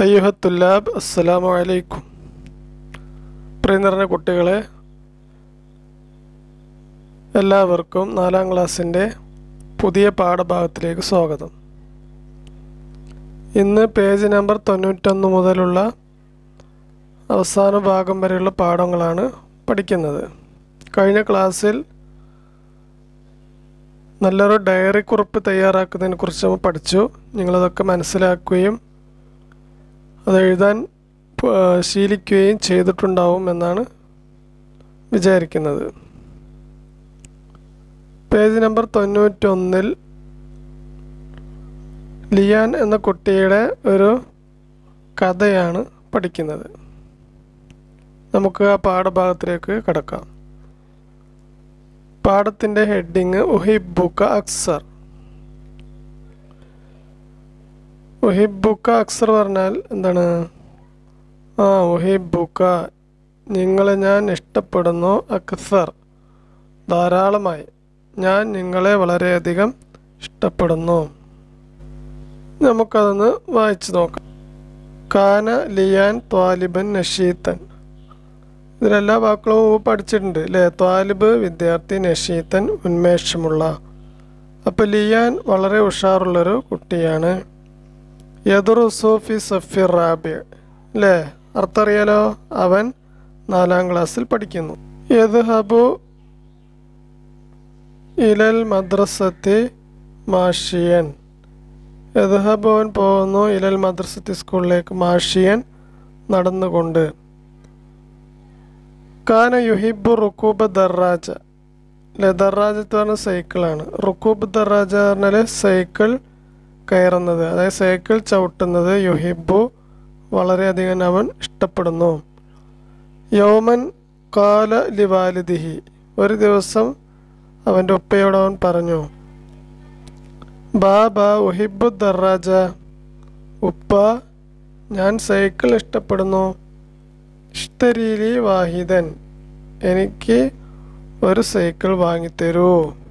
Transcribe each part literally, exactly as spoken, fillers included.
അയ്യുഹ തുല്ലാബ് അസ്സലാമു അലൈക്കും. പ്രിയ നിറഞ്ഞ കുട്ടികളെ, എല്ലാവർക്കും നാലാം ക്ലാസ്സിൻ്റെ പുതിയ പാഠഭാഗത്തിലേക്ക് സ്വാഗതം. ഇന്ന് പേജ് നമ്പർ തൊണ്ണൂറ്റൊന്ന് മുതലുള്ള അവസാന ഭാഗം വരെയുള്ള പാഠങ്ങളാണ് പഠിക്കുന്നത്. കഴിഞ്ഞ ക്ലാസ്സിൽ നല്ലൊരു ഡയറി കുറിപ്പ് തയ്യാറാക്കുന്നതിനെ കുറിച്ച് നമ്മൾ പഠിച്ചു. നിങ്ങളതൊക്കെ മനസ്സിലാക്കുകയും അത് എഴുതാൻ ശീലിക്കുകയും ചെയ്തിട്ടുണ്ടാവും എന്നാണ് വിചാരിക്കുന്നത്. പേജ് നമ്പർ തൊണ്ണൂറ്റൊന്നിൽ ലിയാൻ എന്ന കുട്ടിയുടെ ഒരു കഥയാണ് പഠിക്കുന്നത്. നമുക്ക് ആ പാഠഭാഗത്തിലേക്ക് കടക്കാം. പാഠത്തിൻ്റെ ഹെഡിങ് ഉഹിബ്ബുക അക്സർ. ഉഹിബ്ബുക അക്സർ പറഞ്ഞാൽ എന്താണ്? ആ ഉഹിബ്ബുക, നിങ്ങളെ ഞാൻ ഇഷ്ടപ്പെടുന്നു, അക്സർ ധാരാളമായി, ഞാൻ നിങ്ങളെ വളരെയധികം ഇഷ്ടപ്പെടുന്നു. നമുക്കതൊന്ന് വായിച്ചു നോക്കാം. കാന ലിയാൻ ത്വാലിബൻ നഷീത്തൻ. ഇതിലെല്ലാ വാക്കുകളും പഠിച്ചിട്ടുണ്ട് അല്ലേ? ത്വാലിബ് വിദ്യാർത്ഥി, നഷീത്തൻ ഉന്മേഷമുള്ള. അപ്പോൾ ലിയാൻ വളരെ ഉഷാറുള്ളൊരു കുട്ടിയാണ്. യദുറുസു ഫി സഫി റാബി അല്ലേ? അർത്ഥം അറിയാലോ, അവൻ നാലാം ക്ലാസ്സിൽ പഠിക്കുന്നു. യദ്ഹബു ഇലൽ മദ്രസത്തി മാഷിയൻ. യദ്ഹബു, അവൻ പോകുന്നു, ഇലൽ മദ്രസത്തി സ്കൂളിലേക്ക്, മാഷിയൻ നടന്നുകൊണ്ട്. കാന യുഹിബു റുക്കൂബ ദറാജ അല്ലെ? ദറാജത്ത് പറഞ്ഞ സൈക്കിളാണ്. റുക്കൂബ് ദറാജ പറഞ്ഞാൽ സൈക്കിൾ കയറുന്നത്, അതായത് സൈക്കിൾ ചവിട്ടുന്നത്. യുഹിബു വളരെയധികം അവൻ ഇഷ്ടപ്പെടുന്നു. യൗമൻ കാല ലിവാലിദിഹി, ഒരു ദിവസം അവൻ്റെ ഉപ്പയോട് അവൻ പറഞ്ഞു, ബാബ ഉഹിബു ദറാജ, ഉപ്പ ഞാൻ സൈക്കിൾ ഇഷ്ടപ്പെടുന്നു. ഇഷ്തരീലി വാഹിദൻ, എനിക്ക് ഒരു സൈക്കിൾ വാങ്ങിത്തരൂ.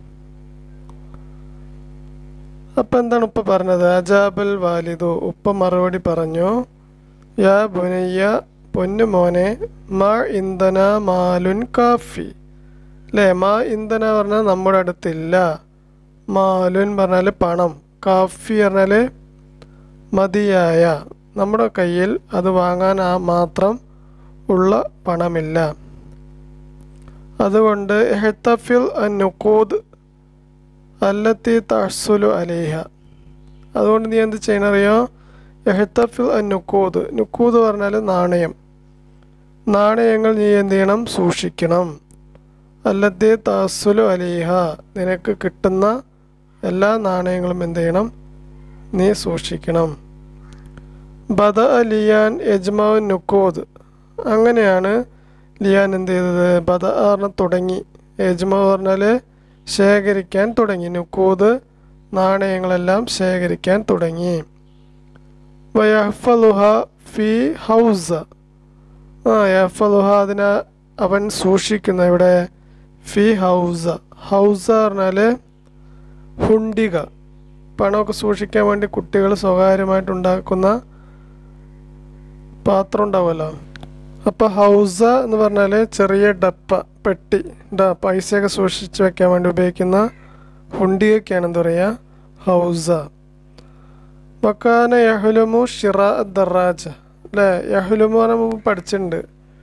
അപ്പം എന്താണ് ഉപ്പ പറഞ്ഞത്? അജാബൽ വാലിദു, ഉപ്പ മറുപടി പറഞ്ഞു, യാ ബുനയ്യ, പൊന്നു മോനെ, മാ ഇന്ധന മാലുൻ കാഫി അല്ലേ? മാ ഇന്ധന പറഞ്ഞാൽ നമ്മുടെ അടുത്തില്ല, മാലുൻ പറഞ്ഞാൽ പണം, കാഫി പറഞ്ഞാൽ മതിയായ, നമ്മുടെ കയ്യിൽ അത് വാങ്ങാൻ ആ മാത്രം ഉള്ള പണമില്ല. അതുകൊണ്ട് എഹ്തഫിൽ അൻ നുഖൂദ് അല്ലത്തി തഹ്സുലു അലൈഹ, അതുകൊണ്ട് നീ എന്ത് ചെയ്യണറിയോ? എഹ്തഫിൽ അൻ നുഖൂദ്, നുഖൂദ് പറഞ്ഞാൽ നാണയം, നാണയങ്ങൾ നീ എന്ത് ചെയ്യണം? സൂക്ഷിക്കണം. അല്ലത്തി തഹ്സുലു അലൈഹ, നിനക്ക് കിട്ടുന്ന എല്ലാ നാണയങ്ങളും എന്ത് ചെയ്യണം? നീ സൂക്ഷിക്കണം. ബദ ലിയാൻ യജ്മഉ നുഖൂദ്, അങ്ങനെയാണ് ലിയാൻ എന്ത് ചെയ്തത്? ബദ പറഞ്ഞാൽ തുടങ്ങി, യജ്മഉ പറഞ്ഞാൽ ശേഖരിക്കാൻ തുടങ്ങി. നുഖൂദ് നാണയങ്ങളെല്ലാം ശേഖരിക്കാൻ തുടങ്ങി. വയഹ്ഫളുഹ ഫി ഹൗസ, ആ യഹ്ഫളുഹ അതിനെ അവൻ സൂക്ഷിക്കുന്ന, ഇവിടെ ഫി ഹൗസ. ഹൗസ പറഞ്ഞാൽ ഹുണ്ടിക, പണമൊക്കെ സൂക്ഷിക്കാൻ വേണ്ടി കുട്ടികൾ സ്വകാര്യമായിട്ടുണ്ടാക്കുന്ന പാത്രം ഉണ്ടാവുമല്ലോ. അപ്പോൾ ഹൗസ എന്ന് പറഞ്ഞാൽ ചെറിയ ഡപ്പ, പെട്ടി, ഡ പൈസയൊക്കെ സൂക്ഷിച്ച് വെക്കാൻ വേണ്ടി ഉപയോഗിക്കുന്ന ഹുണ്ടിയൊക്കെയാണ് എന്താ പറയുക? ഹൗസ. വക്കാന യഹ്ലുമു ഷിറാ ദറാജ അല്ലേ? യഹ്ലുമു നമ്മൾ പഠിച്ചിട്ടുണ്ട്,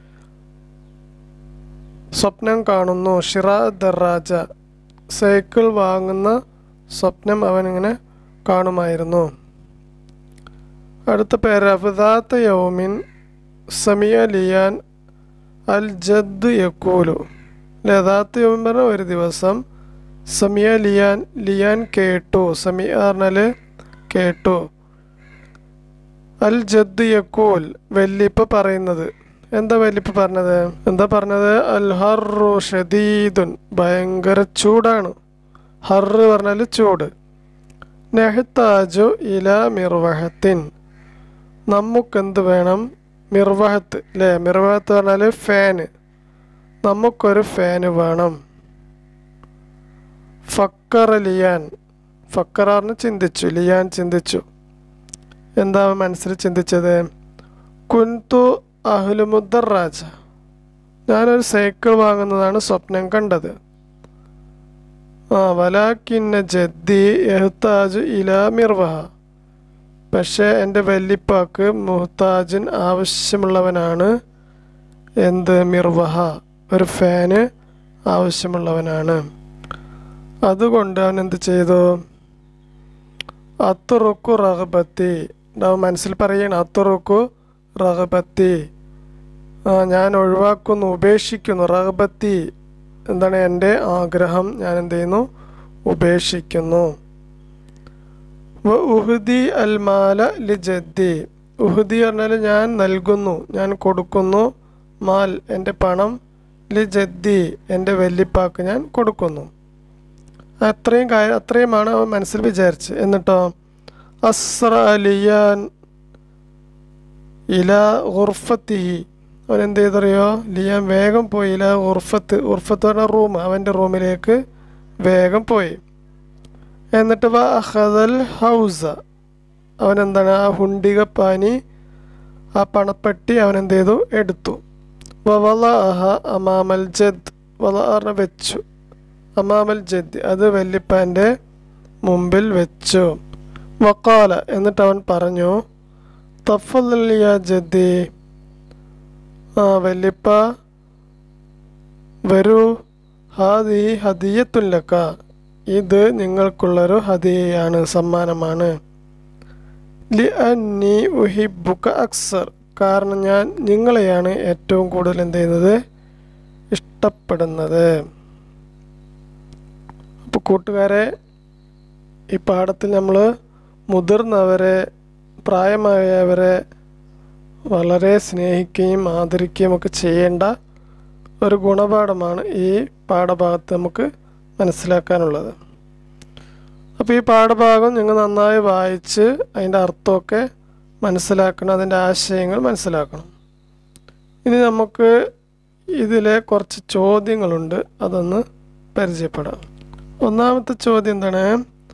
സ്വപ്നം കാണുന്നു. ഷിറാ ദറാജ, സൈക്കിൾ വാങ്ങുന്ന സ്വപ്നം അവനിങ്ങനെ കാണുമായിരുന്നു. അടുത്ത പാരാഗ്രാഫ്, ദാത്ത യൗമിൻ സമിയ ലിയാൻ അൽ ജദ് യക്കൂലു അല്ലേ? ദാത്ത യൗമിൻ പറഞ്ഞ ഒരു ദിവസം, സമിയ ലിയാൻ, ലിയാൻ കേട്ടു, സമിയ പറഞ്ഞാൽ കേട്ടു, അൽ ജദ് യക്കൂൽ വല്ലിപ്പ പറയുന്നത്. എന്താ വല്ലിപ്പ പറഞ്ഞത്? എന്താ പറഞ്ഞത്? അൽ ഹർറു ഷദീദുൻ, ഭയങ്കര ചൂടാണ്. ഹർറ് പറഞ്ഞാൽ ചൂട്. നെഹ്താജു ഇല മിർവഹത്തിൻ, നമുക്കെന്ത് വേണം? മിർവഹത്ത് അല്ലേ? മിർവഹത്ത് പറഞ്ഞാൽ ഫാന്, നമുക്കൊരു ഫാന് വേണം. ഫക്കറ ലിയാൻ, ഫക്കറാറിന് ചിന്തിച്ചു, ലിയാൻ ചിന്തിച്ചു. എന്താ മനസ്സിൽ ചിന്തിച്ചത്? കുൻതു അഹ്ലുമുദ്ദറാജ, ഞാനൊരു സൈക്കിൾ വാങ്ങുന്നതാണ് സ്വപ്നം കണ്ടത്. ആ വലാക്കിന്ന ജദ്ദി യഹ്താജു ഇലാ മിർവഹ, പക്ഷേ എൻ്റെ വല്ലിപ്പാക്ക് മുഹ്താജിൻ ആവശ്യമുള്ളവനാണ്. എന്ത്? മിർവഹ, ഒരു ഫാന് ആവശ്യമുള്ളവനാണ്. അതുകൊണ്ട് അവൻ എന്ത് ചെയ്തു? അത്തുറുക്കു റഹബത്തി, അവൻ മനസ്സിൽ പറയണം അത്തുറുക്കു റഹബത്തി, ആ ഞാൻ ഒഴിവാക്കുന്നു, ഉപേക്ഷിക്കുന്നു. റഹബത്തി എന്താണ്? എൻ്റെ ആഗ്രഹം ഞാൻ എന്ത് ചെയ്യുന്നു? ഉപേക്ഷിക്കുന്നു. വ ഉഹുദി അൽ മാല ലി ജദ്ദി, ഉഹുദി പറഞ്ഞാൽ ഞാൻ നൽകുന്നു, ഞാൻ കൊടുക്കുന്നു. മാൽ എൻ്റെ പണം, ലി ജദ്ദി എൻ്റെ വല്ലിപ്പാക്ക് ഞാൻ കൊടുക്കുന്നു. അത്രയും കാര്യം അത്രയുമാണ് അവൻ മനസ്സിൽ വിചാരിച്ച്. എന്നിട്ടോ അസ്ര ലിയാൻ ഇലാ ഗുർഫത്തിഹി, അവൻ എന്ത് ചെയ്തറിയോ? ലിയാൻ വേഗം പോയി. ഇലാ ഗുർഫത്ത്, ഗുർഫത്ത് പറഞ്ഞ റൂം, അവൻ്റെ റൂമിലേക്ക് വേഗം പോയി. എന്നിട്ട് വ അഖദൽ ഹൗസ, അവൻ എന്താണ്? ആ ഹുണ്ടികപ്പാനി, ആ പണപ്പെട്ടി അവൻ എന്ത് ചെയ്തു? എടുത്തു. വ വലഅഹ അമാമൽ ജദ്, വലഅ വെച്ചു, അമാമൽ ജദ് അത് വല്ലിപ്പാൻ്റെ മുമ്പിൽ വെച്ചു. വഖാല എന്നിട്ട് അവൻ പറഞ്ഞു തഫദ്ദൽ യാ ജദ്ദി, ആ വല്ലിപ്പ വരൂ, ഹാദി ഹദിയത്തുൻ ലക, ഇത് നിങ്ങൾക്കുള്ളൊരു ഹദിയയാണ്, സമ്മാനമാണ്. ലി അന്നി ഉഹിബ്ബുക അക്സർ, കാരണം ഞാൻ നിങ്ങളെയാണ് ഏറ്റവും കൂടുതൽ എന്ത് ചെയ്യുന്നത്? ഇഷ്ടപ്പെടുന്നത്. അപ്പോൾ കൂട്ടുകാരെ, ഈ പാഠത്തിൽ നമ്മൾ മുതിർന്നവരെ, പ്രായമായവരെ വളരെ സ്നേഹിക്കുകയും ആദരിക്കുകയും ഒക്കെ ചെയ്യേണ്ട ഒരു ഗുണപാഠമാണ് ഈ പാഠഭാഗത്ത് നമുക്ക് മനസ്സിലാക്കാനുള്ളത്. അപ്പോൾ ഈ പാഠഭാഗം നിങ്ങൾ നന്നായി വായിച്ച് അതിൻ്റെ അർത്ഥമൊക്കെ മനസ്സിലാക്കണം, അതിൻ്റെ ആശയങ്ങൾ മനസ്സിലാക്കണം. ഇനി നമുക്ക് ഇതിലെ കുറച്ച് ചോദ്യങ്ങളുണ്ട്, അതൊന്ന് പരിചയപ്പെടാം. ഒന്നാമത്തെ ചോദ്യം എന്താണ്?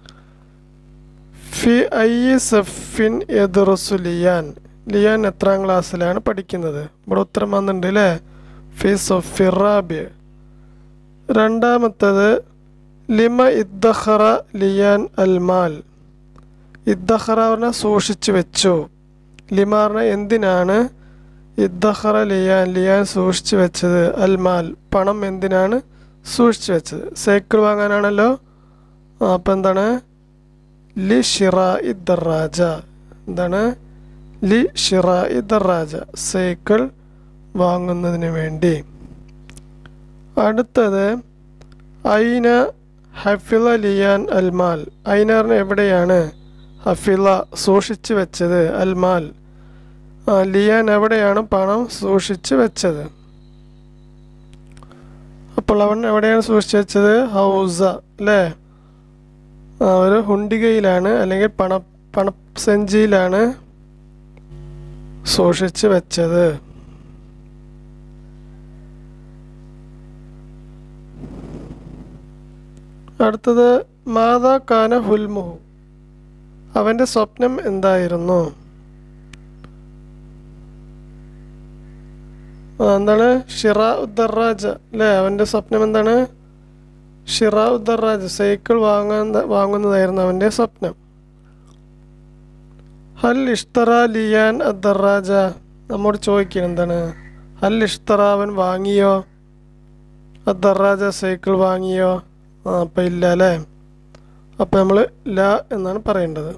ഫി ഐ സഫിൻ യദ്റുസു ലിയാൻ, ലിയാൻ എത്രാം ക്ലാസ്സിലാണ് പഠിക്കുന്നത്? ഇവിടെ ഉത്തരം വന്നിട്ടുണ്ട് അല്ലേ? ഫി സഫി റാബിയ. രണ്ടാമത്തത് ലിമ ഇദ്ദഖറ ലിയാൻ അൽമാൽ, ഇദ്ദഖറ പറഞ്ഞാൽ സൂക്ഷിച്ചു വെച്ചു, ലിമ പറഞ്ഞാൽ എന്തിനാണ്, ഇദ്ദഖറ ലിയാൻ ലിയാൻ സൂക്ഷിച്ചു വെച്ചത്, അൽമാൽ പണം എന്തിനാണ് സൂക്ഷിച്ചു വെച്ചത്? സൈക്കിൾ വാങ്ങാനാണല്ലോ. അപ്പം എന്താണ്? ലി ഷിറാ ഇദ്ദറാജ, എന്താണ്? ലി ഷിറാ ഇദ്ദറാജ, സൈക്കിൾ വാങ്ങുന്നതിന് വേണ്ടി. അടുത്തത് ഐന ഹഫിള ലിയാൻ അൽമാൽ, ഐന പറഞ്ഞ എവിടെയാണ്, ഹഫിള സൂക്ഷിച്ചു വെച്ചത്, അൽമാൽ ലിയാൻ എവിടെയാണ് പണം സൂക്ഷിച്ചു വെച്ചത്? അപ്പോൾ അവൻ എവിടെയാണ് സൂക്ഷിച്ചു വെച്ചത്? ഹൗസ അല്ലേ, ഒരു ഹുണ്ടികയിലാണ് അല്ലെങ്കിൽ പണ പണസഞ്ചിയിലാണ് സൂക്ഷിച്ചു വെച്ചത്. അടുത്തത് മാതാ കാന ഹുൽമുഹു, അവൻ്റെ സ്വപ്നം എന്തായിരുന്നു? എന്താണ്? ഷിറാ ഉദ്ദറാജ അല്ലേ, അവൻ്റെ സ്വപ്നം എന്താണ്? ഷിറാ ഉദ്ദറാജ, സൈക്കിൾ വാങ്ങാൻ വാങ്ങുന്നതായിരുന്നു അവൻ്റെ സ്വപ്നം. ഹൽ ഇഷ്തറ ലിയാൻ അദ്ദറാജ, നമ്മോട് ചോദിക്കണം എന്താണ്? ഹൽ ഇഷ്തറ, അവൻ വാങ്ങിയോ? അദ്ദറാജ, സൈക്കിൾ വാങ്ങിയോ? ആ അപ്പം ഇല്ല അല്ലേ, അപ്പം നമ്മൾ ല എന്നാണ് പറയേണ്ടത്.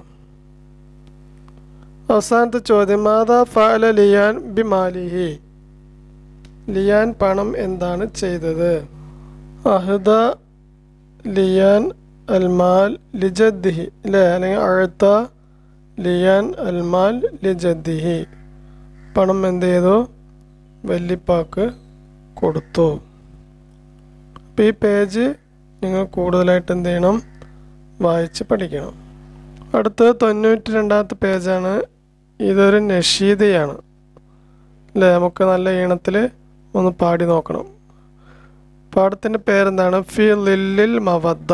അവസാനത്തെ ചോദ്യം മാതാ ഫഅല ലിയാൻ ബിമാലിഹി, ലിയാൻ പണം എന്താണ് ചെയ്തത്? അഹ്ദ ലിയാൻ അൽമാൽ ലിജദ്ദിഹി അല്ലേ, അല്ലെങ്കിൽ അഴ്ത്ത ലിയാൻ അൽമാൽ ലിജദ്ദിഹി, പണം എന്ത് ചെയ്തു? വല്ലിപ്പാക്ക് കൊടുത്തു. അപ്പോൾ ഈ പേജ് നിങ്ങൾ കൂടുതലായിട്ട് എന്ത് ചെയ്യണം? വായിച്ച് പഠിക്കണം. അടുത്തത് തൊണ്ണൂറ്റി രണ്ടാമത്തെ പേജാണ്. ഇതൊരു നഷീദയാണ് അല്ലേ, നമുക്ക് നല്ല ഈണത്തിൽ ഒന്ന് പാടി നോക്കണം. പാഠത്തിൻ്റെ പേരെന്താണ്? ഫി ലില്ലിൽ മവദ്ദ,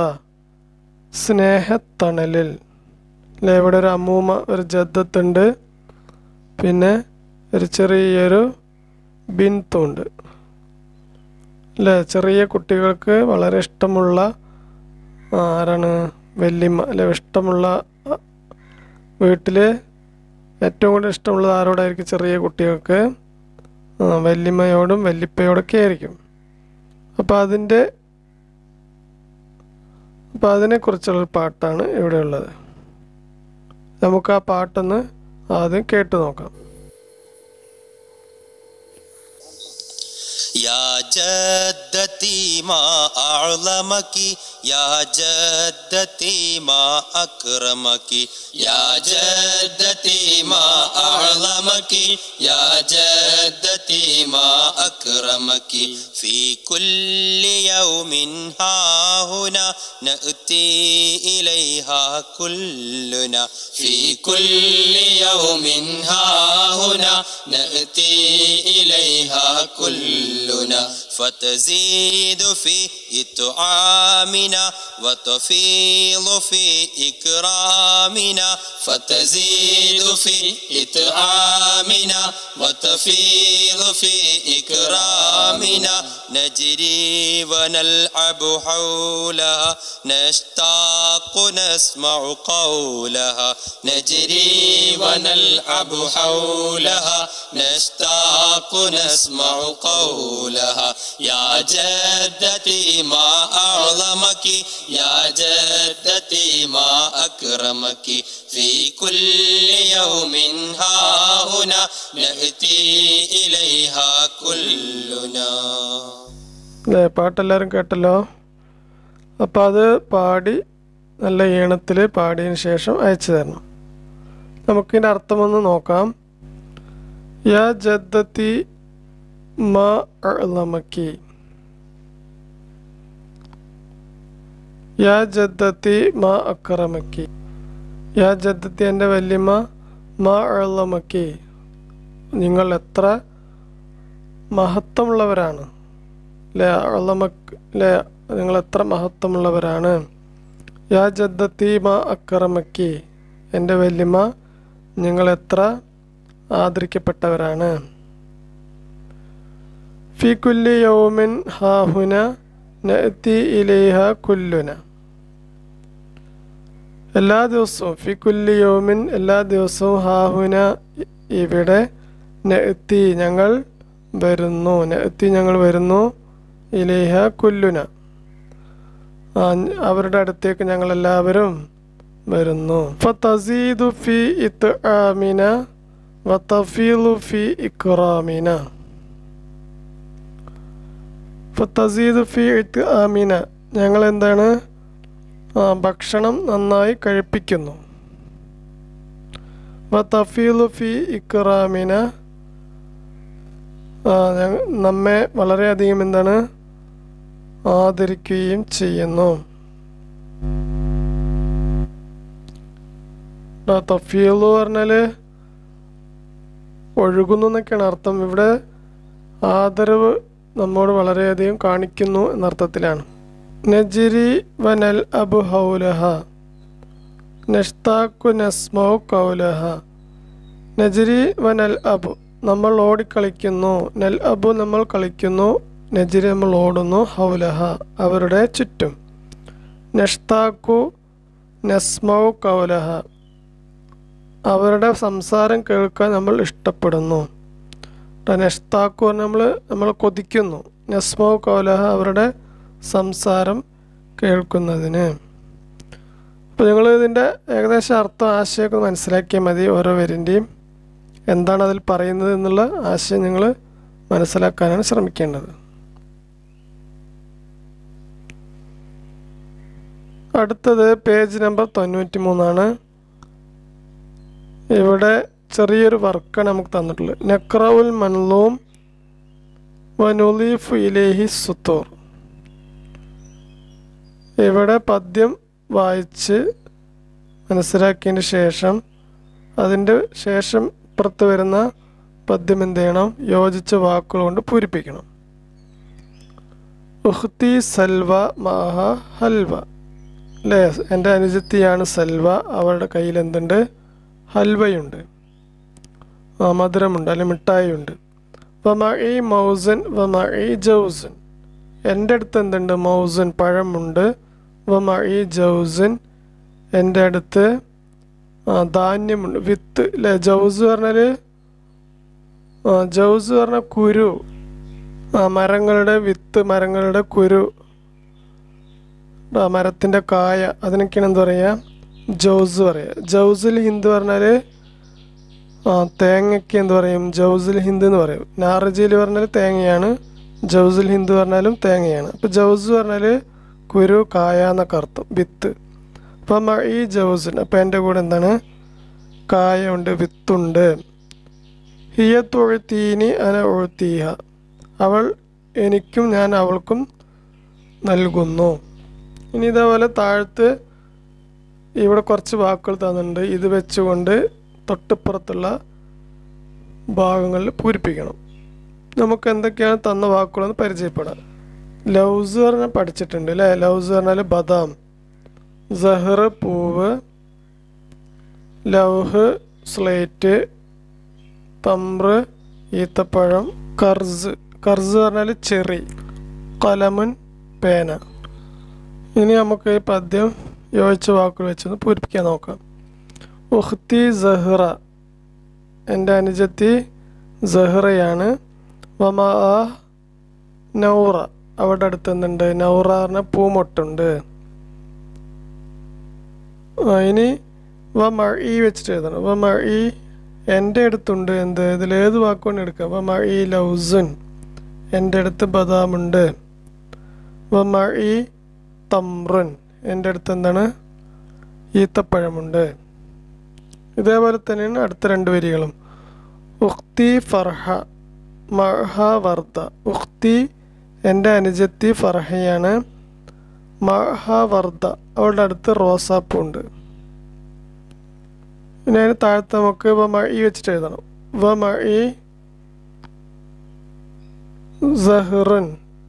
സ്നേഹത്തണലിൽ അല്ലേ. ഇവിടെ ഒരു അമ്മൂമ്മ, ഒരു ജദ്ദത്തുണ്ട്, പിന്നെ ഒരു ചെറിയൊരു ബിന്തുണ്ട് അല്ലേ. ചെറിയ കുട്ടികൾക്ക് വളരെ ഇഷ്ടമുള്ള ആരാണ്? വല്യമ്മ അല്ലെ. ഇഷ്ടമുള്ള വീട്ടിൽ ഏറ്റവും കൂടുതൽ ഇഷ്ടമുള്ളത് ആരോടായിരിക്കും? ചെറിയ കുട്ടികൾക്ക് വല്യമ്മയോടും വല്യപ്പയോടൊക്കെ ആയിരിക്കും. അപ്പോൾ അതിൻ്റെ അപ്പോൾ അതിനെക്കുറിച്ചുള്ളൊരു പാട്ടാണ് ഇവിടെ ഉള്ളത്. നമുക്ക് ആ പാട്ടൊന്ന് ആദ്യം കേട്ടു നോക്കാം. या जद्दती मा अअलमकी या जद्दती मा अकरमकी या जद्दती मा अअलमकी या जद्दती मा अकरमकी फी कुल्ली यौमिन हाहुना नअती इलैहा कुल्लुना फी कुल्ली यौमिन हाहुना नअती इलैहा कुल्लुना فتزيد في إطعامنا وتفيض في إكرامنا فتزيد في إطعامنا وتفيض في إكرامنا نجري ونلعب حولها نشتاق نسمع قولها نجري ونلعب حولها نشتاق نسمع قولها يا جدتي ما أعظمك يا جدتي ما أكرمك في كل يوم هاهنا نأتي إليها كلنا. പാട്ടെല്ലാവരും കേട്ടല്ലോ. അപ്പോൾ അത് പാടി നല്ല ഈണത്തിൽ പാടിയതിന് ശേഷം അയച്ചു തരണം. നമുക്കിതിൻ്റെ അർത്ഥമൊന്ന് നോക്കാം. യാ ജദ്ദത്തി മാ അഅ്ലമക്കി യാ ജദ്ദത്തി മാ അക്രമക്കി യാ ജദ്ദത്തി എൻ്റെ വല്യമ്മ മാ അഅ്ലമക്കി നിങ്ങൾ എത്ര മഹത്വമുള്ളവരാണ് അല്ലേ. അഅ്ലമക്ക് അല്ലേ, നിങ്ങൾ എത്ര മഹത്വമുള്ളവരാണ്. യാ ജദ്ദത്തി മാ അക്രമക്കി എൻ്റെ വല്യമ്മ നിങ്ങൾ എത്ര ആദരിക്കപ്പെട്ടവരാണ്. ഫി കുല്ലി യൗമിൻ ഹാഹുന നഅതി ഇലൈഹ കുല്ലുന എല്ലാ ദിവസവും ഫി കുല്ലി യൗമിൻ എല്ലാ ദിവസവും ഹാഹുന ഇവിടെ നഅതി ഞങ്ങൾ വരുന്നു നഅതി ഞങ്ങൾ വരുന്നു ഇലൈഹ കുല്ലുന അവരുടെ അടുത്തേക്ക് ഞങ്ങൾ എല്ലാവരും വരുന്നു. ഫതസീദു ഫി ഇത്ആമിന വതഫീലു ഫി ഇക്റാമിന ഫതസീദു ഫി ഇത്ആമിന ഞങ്ങൾ എന്താണ് ഭക്ഷണം നന്നായി കഴിപ്പിക്കുന്നു. വതഫീലു ഫി ഇക്റാമിന നമ്മെ വളരെയധികം എന്താണ് ആദരിക്കുകയും ചെയ്യുന്നു. തഫീലു പറഞ്ഞാൽ ഒഴുകുന്നു എന്നൊക്കെയാണ് അർത്ഥം. ഇവിടെ ആദരവ് നമ്മോട് വളരെയധികം കാണിക്കുന്നു എന്നർത്ഥത്തിലാണ്. നജിരി വനൽ അബു ഹൗലഹ നഷ്താക്കു നസ്മൗ കൗലഹ നജിരി വനൽ അബു നമ്മൾ ഓടിക്കളിക്കുന്നു. നൽ അബു നമ്മൾ കളിക്കുന്നു. നജിരി നമ്മൾ ഓടുന്നു. ഹൗലഹ അവരുടെ ചുറ്റും. നഷ്താക്കു നസ്മൗ കൗലഹ അവരുടെ സംസാരം കേൾക്കാൻ നമ്മൾ ഇഷ്ടപ്പെടുന്നു. നഷ്താക്കു നമ്മൾ നമ്മൾ കൊതിക്കുന്നു. നസ്മൗ കൗലഹ അവരുടെ സംസാരം കേൾക്കുന്നതിന്. അപ്പോൾ നിങ്ങൾ ഇതിൻ്റെ ഏകദേശം അർത്ഥം ആശയമൊക്കെ മനസ്സിലാക്കിയാൽ മതി. ഓരോ വരിൻ്റെയും എന്താണ് അതിൽ പറയുന്നത് എന്നുള്ള ആശയം നിങ്ങൾ മനസ്സിലാക്കാനാണ് ശ്രമിക്കേണ്ടത്. അടുത്തത് പേജ് നമ്പർ തൊണ്ണൂറ്റി മൂന്നാണ്. ഇവിടെ ചെറിയൊരു വർക്കാണ് നമുക്ക് തന്നിട്ടുള്ളത്. നക്റഉൽ മൻലൂം വനുലീഫു ഇലൈഹി സുത്തൂർ. ഇവിടെ പദ്യം വായിച്ച് മനസ്സിലാക്കിയതിന് ശേഷം അതിൻ്റെ ശേഷം പുറത്ത് വരുന്ന പദ്യം എന്ത് ചെയ്യണം? യോജിച്ച വാക്കുകൾ കൊണ്ട് പൂരിപ്പിക്കണം. ഉഖ്തി സൽവ മാഹ ഹൽവ അല്ലേ, എൻ്റെ അനുജത്തിയാണ് സൽവ, അവരുടെ കയ്യിൽ എന്തുണ്ട്? ഹൽവയുണ്ട്. മധുരമുണ്ട് അല്ലെങ്കിൽ മിഠായി ഉണ്ട്. വമഇ മൗസൻ വമഇ ജൗസൻ, എൻ്റെ അടുത്ത് എന്തുണ്ട്? മൗസൻ പഴമുണ്ട്. വമഇ ജൗസൻ, എൻ്റെ അടുത്ത് ധാന്യമുണ്ട്, വിത്ത് അല്ലേ. ജൗസ് പറഞ്ഞാൽ ജൗസ് പറഞ്ഞാൽ കുരു, ആ മരങ്ങളുടെ വിത്ത്, മരങ്ങളുടെ കുരു, മരത്തിൻ്റെ കായ, അതിനൊക്കെയാണ് എന്താ പറയുക? ജൗസ് പറയുക. ജൗസുൽ ഹിന്ദ് പറഞ്ഞാൽ ആ തേങ്ങയ്ക്ക് എന്ത് പറയും? ജൗസുൽ ഹിന്ദ് എന്ന് പറയും. നാറജീൽ പറഞ്ഞാൽ തേങ്ങയാണ്, ജൗസുൽ ഹിന്ദ് പറഞ്ഞാലും തേങ്ങയാണ്. അപ്പോൾ ജൗസ് പറഞ്ഞാൽ കുരു, കായ എന്നൊക്കെ അർത്ഥം, വിത്ത്. അപ്പം ഈ ജൗസുൻ, അപ്പം എൻ്റെ കൂടെ എന്താണ്? കായ ഉണ്ട്, വിത്തുണ്ട്. ഹിയ തൊഴുത്തീനി അന ഒഴുത്തീഹ, അവൾ എനിക്കും ഞാൻ അവൾക്കും നൽകുന്നു. ഇനി ഇതേപോലെ താഴത്ത് ഇവിടെ കുറച്ച് വാക്കുകൾ തന്നിട്ടുണ്ട്. ഇത് വെച്ചുകൊണ്ട് തൊട്ടിപ്പുറത്തുള്ള ഭാഗങ്ങളിൽ പൂരിപ്പിക്കണം. നമുക്ക് എന്തൊക്കെയാണ് തന്ന വാക്കുകളെന്ന് പരിചയപ്പെടാം. ലൗസ് പറഞ്ഞാൽ പഠിച്ചിട്ടുണ്ട് അല്ലേ. ലൗസ് പറഞ്ഞാൽ ബദാം, സഹർ പൂവ്, ലൗഹ് സ്ലേറ്റ്, തമ്ര ഈത്തപ്പഴം, കർസ് കർസ് പറഞ്ഞാൽ ചെറി, കലമുൻ പേന. ഇനി നമുക്ക് ഈ പദ്യം യോജിച്ച വാക്കുകൾ വെച്ചൊന്ന് പൂരിപ്പിക്കാൻ നോക്കാം. ഉഖ്തി സഹ്റ, എൻ്റെ അനുജത്തി സഹ്റയാണ്. വമാ നൗറ, അവിടെ അടുത്ത് എന്തുണ്ട്? നൗറ പറഞ്ഞ പൂമൊട്ടുണ്ട്. ഇനി വമഇ വെച്ചിട്ട് എഴുതണം. വമഇ, എൻ്റെ അടുത്തുണ്ട് എന്ത്? ഇതിലേത് വാക്കുകൊണ്ട് എടുക്കാം? വമഇ ലൗസുൻ, എൻ്റെ അടുത്ത് ബദാമുണ്ട്. വമഇ തമ്രുൻ, എൻ്റെ അടുത്ത് എന്താണ്? ഈത്തപ്പഴമുണ്ട്. ഇതേപോലെ തന്നെയാണ് അടുത്ത രണ്ട് വരികളും. ഉഖ്തി ഫർഹ മഅഹ വർദ, ഉഖ്തി എൻ്റെ അനുജത്തി ഫർഹയാണ്. മഅഹ വർദ, അവളുടെ അടുത്ത് റോസാപ്പൂണ്ട്. ഇനി അതിന് താഴത്ത് നമുക്ക് വമഇ വെച്ചിട്ട് എഴുതണം. വമഇ സഹ്റുൻ,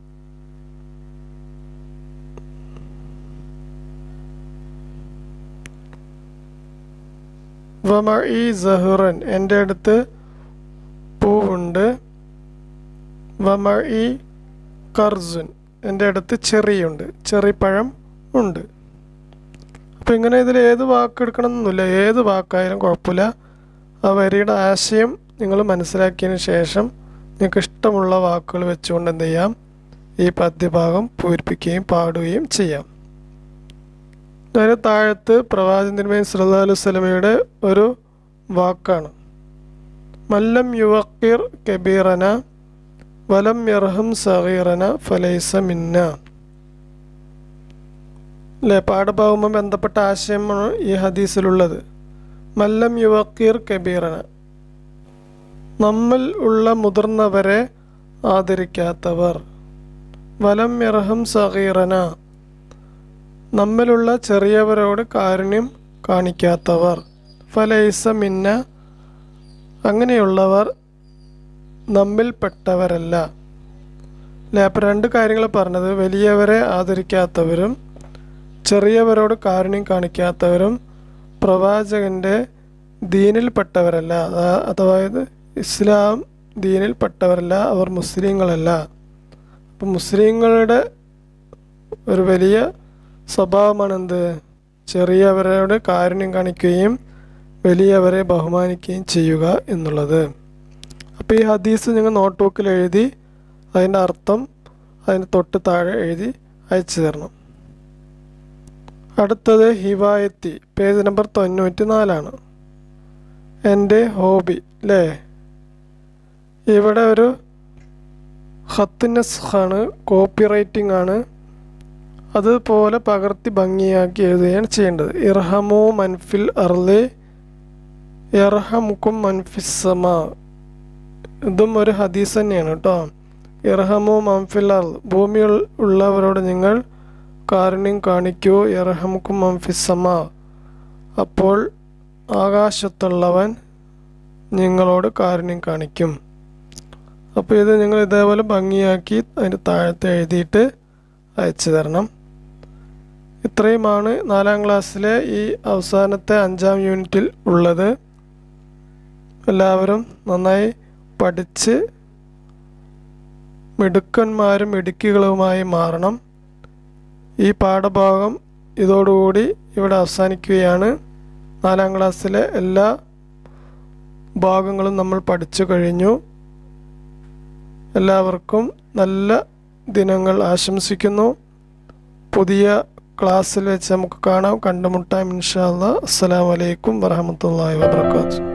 വമഇ സഹ്റുൻ, എൻ്റെ അടുത്ത് പൂവുണ്ട്. വമഇ കർസുൻ, എൻ്റെ അടുത്ത് ചെറിയുണ്ട്, ചെറിപ്പഴം ഉണ്ട്. അപ്പം ഇങ്ങനെ ഇതിൽ ഏത് വാക്ക് എടുക്കണം എന്നൊന്നുമില്ല, ഏത് വാക്കായാലും കുഴപ്പമില്ല. ആ വരിയുടെ ആശയം നിങ്ങൾ മനസ്സിലാക്കിയതിന് ശേഷം നിങ്ങൾക്ക് ഇഷ്ടമുള്ള വാക്കുകൾ വെച്ചുകൊണ്ട് എന്ത് ചെയ്യാം? ഈ പദ്യഭാഗം പൂരിപ്പിക്കുകയും പാടുകയും ചെയ്യാം. അതിന് താഴത്ത് പ്രവാചകൻ തിരുമേനി സല്ലല്ലാഹു അലൈഹി വസല്ലമയുടെ ഒരു വാക്കാണ്. മല്ലം യുവക്കിർ കബീറന വലം യർഹം സഗീറന ഫലൈസ മിന്ന. അല്ലേ, പാഠഭാഗവുമായി ബന്ധപ്പെട്ട ആശയമാണ് ഈ ഹദീസിലുള്ളത്. മല്ലം യുവക്കിർ കബീറന, നമ്മിൽ ഉള്ള മുതിർന്നവരെ ആദരിക്കാത്തവർ. വലം യർഹം സഗീറന, നമ്മിലുള്ള ചെറിയവരോട് കാരുണ്യം കാണിക്കാത്തവർ. ഫലൈസ മിന്ന, അങ്ങനെയുള്ളവർ നമ്മിൽപ്പെട്ടവരല്ല. അല്ലേ, അപ്പം രണ്ട് കാര്യങ്ങൾ പറഞ്ഞത്. വലിയവരെ ആദരിക്കാത്തവരും ചെറിയവരോട് കാരുണ്യം കാണിക്കാത്തവരും പ്രവാചകൻ്റെ ദീനിൽപ്പെട്ടവരല്ല. അതായത് ഇസ്ലാം ദീനിൽപ്പെട്ടവരല്ല, അവർ മുസ്ലിങ്ങളല്ല. അപ്പം മുസ്ലിങ്ങളുടെ ഒരു വലിയ സ്വഭാവമാണ് എന്ത്? ചെറിയവരോട് കാരുണ്യം കാണിക്കുകയും വലിയവരെ ബഹുമാനിക്കുകയും ചെയ്യുക എന്നുള്ളത്. അപ്പോൾ ഈ ഹദീസ് നിങ്ങൾ നോട്ട് ബുക്കിൽ എഴുതി അതിൻ്റെ അർത്ഥം അതിന് തൊട്ട് താഴെ എഴുതി അയച്ചു തരണം. അടുത്തത് ഹിവായത്തി, പേജ് നമ്പർ തൊണ്ണൂറ്റി നാലാണ്. എൻ്റെ ഹോബി അല്ലേ. ഇവിടെ ഒരു ഖത്ത് നസ്ഖാണ്, കോപ്പി റൈറ്റിംഗ് ആണ്. അതുപോലെ പകർത്തി ഭംഗിയാക്കി എഴുതുകയാണ് ചെയ്യേണ്ടത്. ഇർഹമു മൻഫിൽ അർളി ഇർഹമുക്കും മൻഫിസ്സമാ, ഇതും ഒരു ഹദീസ് തന്നെയാണ് കേട്ടോ. ഇർഹമു മൻഫിൽ അർള്, ഭൂമിയിൽ ഉള്ളവരോട് നിങ്ങൾ കാരുണ്യം കാണിക്കൂ. ഇർഹമുക്കും മൻഫിസ്സമാ, അപ്പോൾ ആകാശത്തുള്ളവൻ നിങ്ങളോട് കാരുണ്യം കാണിക്കും. അപ്പോൾ ഇത് നിങ്ങൾ ഇതേപോലെ ഭംഗിയാക്കി അതിൻ്റെ താഴത്ത് എഴുതിയിട്ട് അയച്ചു തരണം. ഇത്രയുമാണ് നാലാം ക്ലാസ്സിലെ ഈ അവസാനത്തെ അഞ്ചാം യൂണിറ്റിൽ ഉള്ളത്. എല്ലാവരും നന്നായി പഠിച്ച് മിടുക്കന്മാരും മിടുക്കികളുമായി മാറണം. ഈ പാഠഭാഗം ഇതോടുകൂടി ഇവിടെ അവസാനിക്കുകയാണ്. നാലാം ക്ലാസ്സിലെ എല്ലാ ഭാഗങ്ങളും നമ്മൾ പഠിച്ചു കഴിഞ്ഞു. എല്ലാവർക്കും നല്ല ദിനങ്ങൾ ആശംസിക്കുന്നു. പുതിയ ക്ലാസ്സിൽ വെച്ച് നമുക്ക് കാണാം, കണ്ടുമുട്ടാം ഇൻഷാ അല്ലാഹ്. അസ്സലാമു അലൈക്കും വറഹ്മത്തുള്ളാഹി വബറകാതുഹു.